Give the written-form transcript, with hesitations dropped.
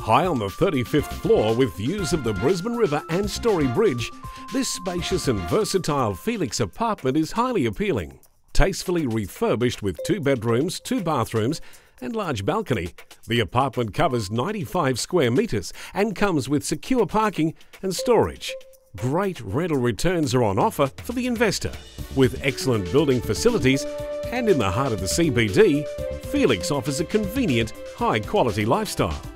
High on the 35th floor with views of the Brisbane River and Story Bridge, this spacious and versatile Felix apartment is highly appealing. Tastefully refurbished with 2 bedrooms, 2 bathrooms and large balcony, the apartment covers 95 square metres and comes with secure parking and storage. Great rental returns are on offer for the investor. With excellent building facilities and in the heart of the CBD, Felix offers a convenient, high-quality lifestyle.